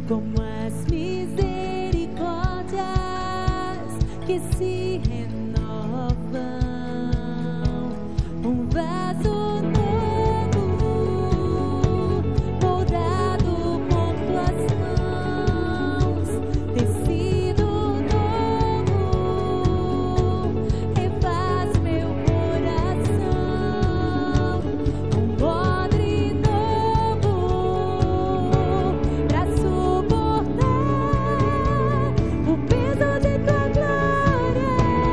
como as misericórdias que se renovam. Um vaso novo, moldado por tuas mãos, tecido novo, refaz meu coração. Um odre novo pra suportar o peso de tua glória.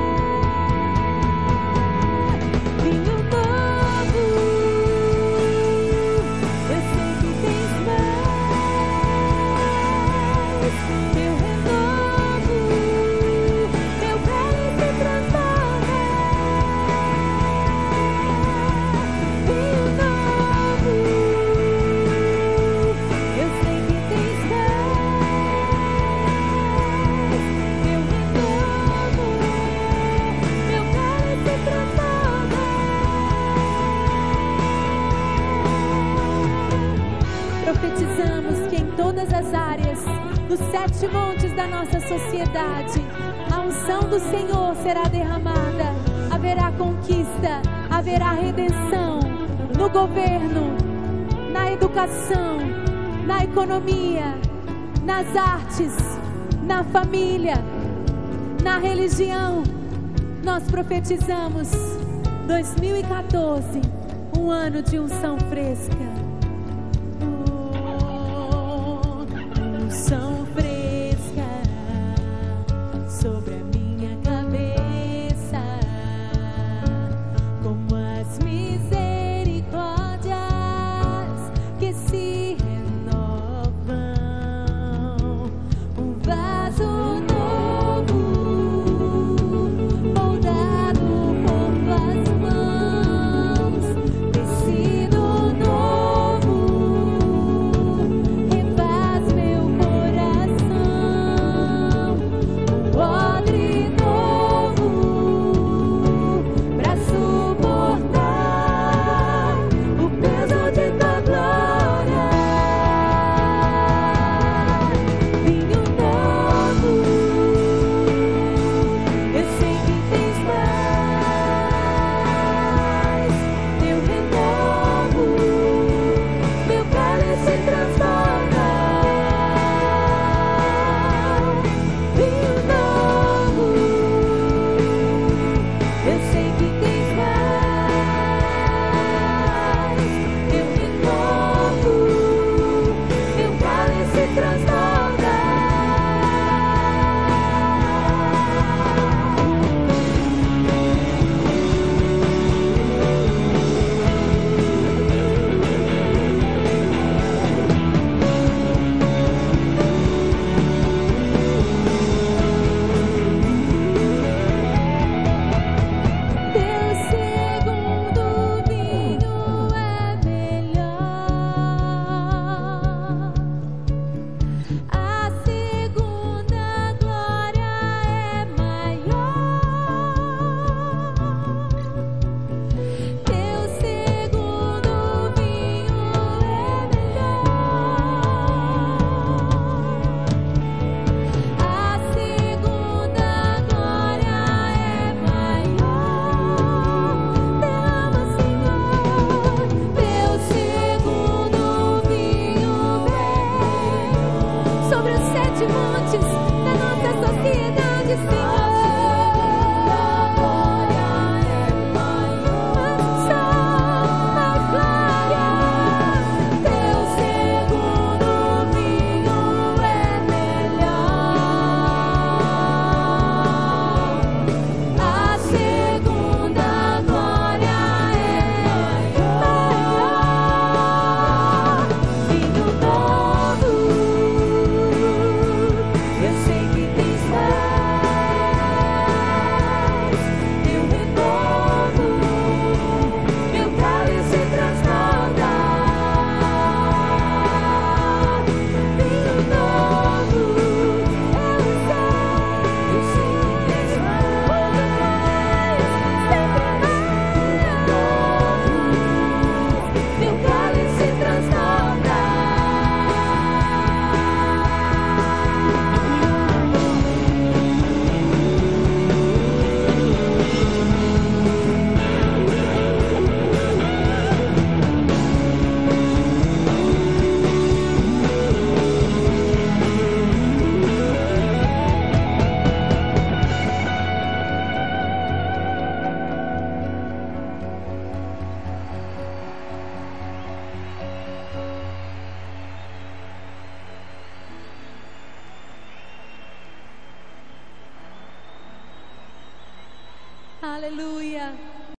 Vinho novo, eu sei que tens mais. Teu renovo, meu cálice transborda. Vinho novo, eu sei que tens mais. Teu renovo, meu cálice transborda. Profetizamos que em todas as áreas, nos 7 montes da nossa sociedade, a unção do Senhor será derramada. Haverá conquista, haverá redenção no governo, na educação, na economia, nas artes, na família, na religião. Nós profetizamos 2014, um ano de unção fresca. Unção fresca sobre a minha cabeça, como as misericórdias que se renovam. Um vaso novo, moldado por tuas mãos, tecido novo, refaz meu coração. Um odre novo pra suportar o peso de tua glória. Vinho novo, eu sei que tens mais. Teu renovo, meu cálice transborda. Vinho novo, eu sei que tens mais. Teu renovo, meu cálice transborda. Teu segundo vinho é melhor. A segunda glória é maior. Teu segundo vinho é melhor. A segunda glória é maior. Derrama, Senhor, teu segundo vinho vem sobre os 7 montes da nossa sociedade, Senhor.